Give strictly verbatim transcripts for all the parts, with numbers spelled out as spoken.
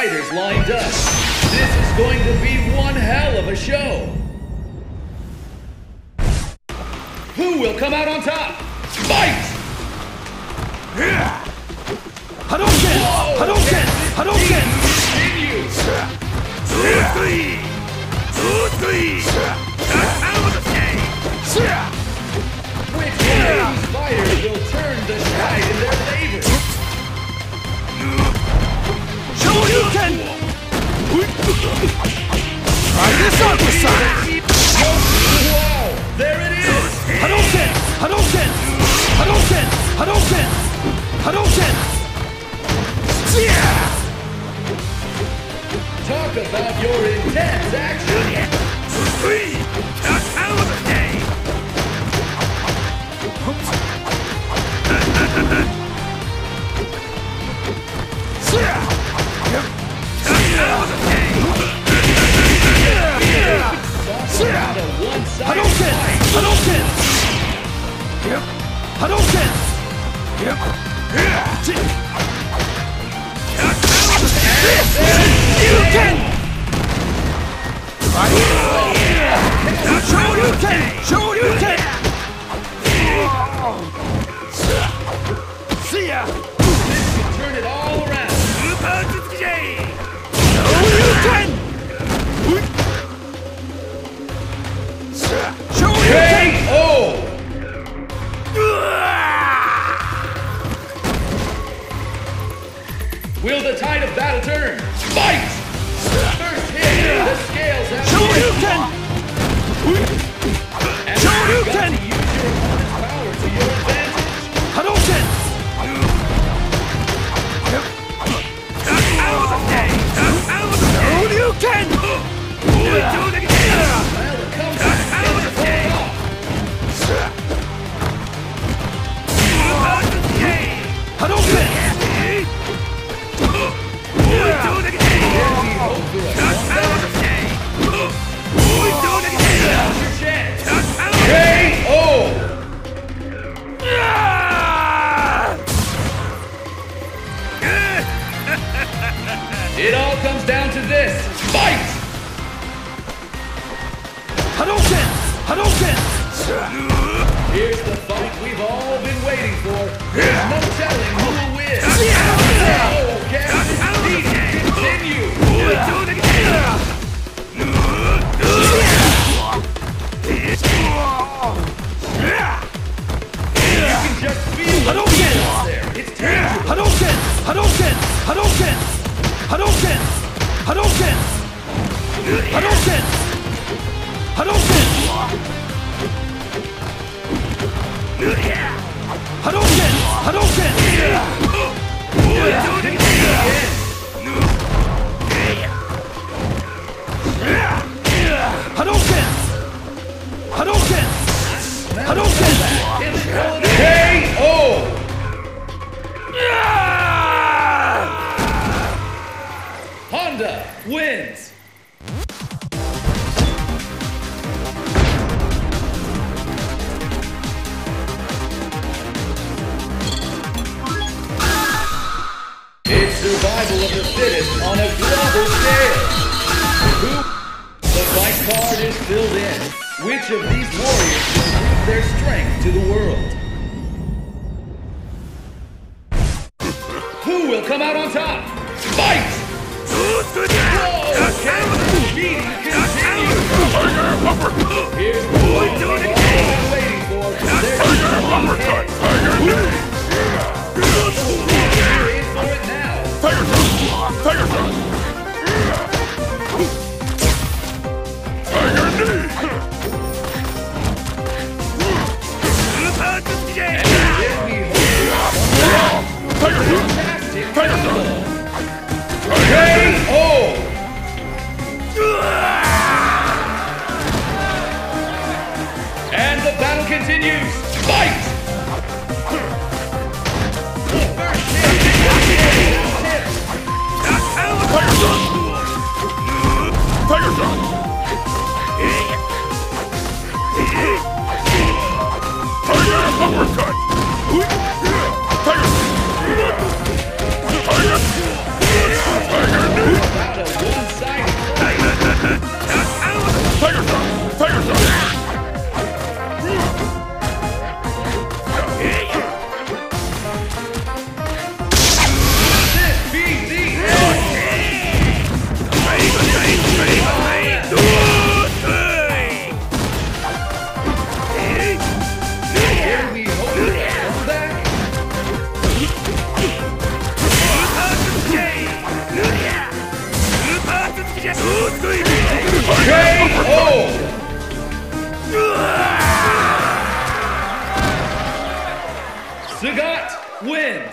fighters lined up. This is going to be one hell of a show. Who will come out on top? Fight! Hadouken! Hadouken! Hadouken! Continues. Which one of these fighters will turn the tide in their favor? Shoryuken! Try this on the side! Wow! There it is! Hadouken! Hadouken! Hadouken! Hadouken! Hadouken! Talk about your intense action! Hadouken! Hadouken! Hadouken! Shoryuken! Shoryuken! Shoryuken! See ya! This can turn it all around! Shoryuken! Shoryuken! K O! Will the tide of battle turn? Fight! First hit, the scales have Shoryuken! and Shoryuken! you've got to use your opponent's power to your advantage. Hadouken! Shoryuken! Well, it comes back and it's pulled off. Hadouken! K O! It all comes down to this. Fight! Hadouken! Hadouken! Here's the fight we've all been waiting for. There's no telling who will win. Oh, can this beat continue? You can just feel the Hadouken! force there. It's tangible. Hadouken! Hadouken! Hadouken! Hadouken! Hadouken! Hadouken! Hadouken! Hadouken! Hadouken! Hadouken! Hadouken! Hadouken! K O! Honda wins! It's survival of the fittest on a global scale. Who? The fight card is filled in. Which of these warriors will prove their strength to the world? Who will come out on top? Fight! Whoa! Can the beating continue? Here's the one we've all been waiting for. There's Uppercut! Tiger! You're in for it now. Tiger Shot! Tiger Shot! Tiger Knee! And here we hope Tiger Shot! fantastic Tiger Shot! K O! And the battle continues. Fight! First hit. Tiger Shot! Tiger Shot! Tiger Uppercut! Tiger! Tiger! Tiger Knee! a one-sided fight. Tiger Shot! Tiger Shot! This be the end. Here we hope for a comeback. K O! Sagat wins.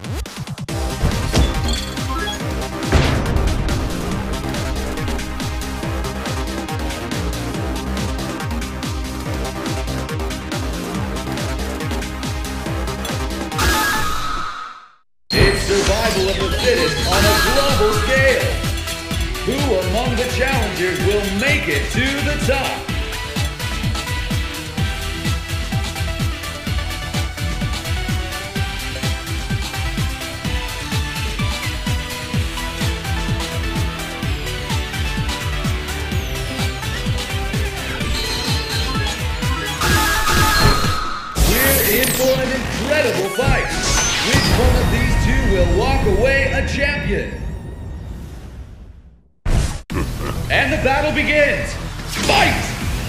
It's survival of the fittest on a global scale. Who among the challengers will make it to the top? We're in for an incredible fight. Which one of these two will walk away a champion? And the battle begins! Fight!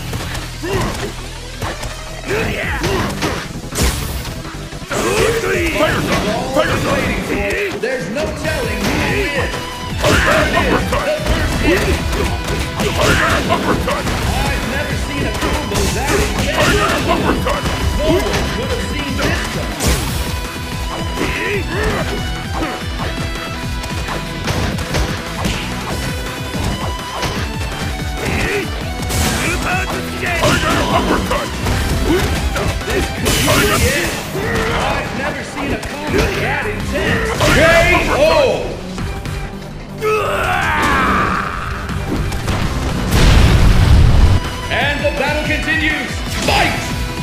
Tiger Shot! Tiger Shot! Waiting for, there's no telling who will win. There it is, the first hit. Tiger Uppercut! I've never seen a combo that intense. Tiger Uppercut! No one could have seen this coming. Tiger Uppercut! This could be the end. I've never seen a combo that intense. K O! And the battle continues. Fight!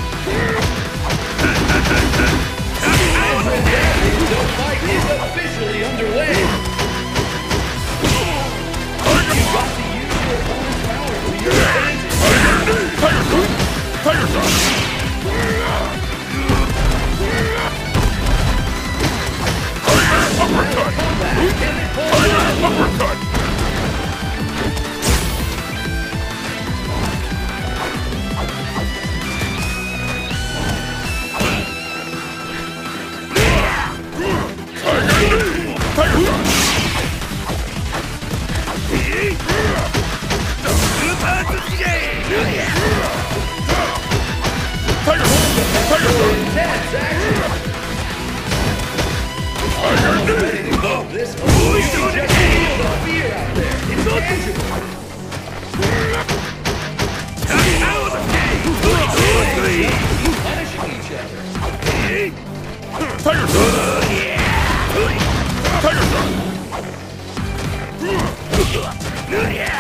And with that, the fight is officially underway. You got to use your opponent's power to your advantage. Tiger Shot! Tiger Shot! Tiger Uppercut! Comeback, and it pulls Tiger out. Uppercut! Tiger Shot! Tiger Tiger Shot! Intense action. Tiger Ready to go. This one, you can just feel the fear out there. It's tangible. Punishing each other. Tiger Shot! Tiger Shot!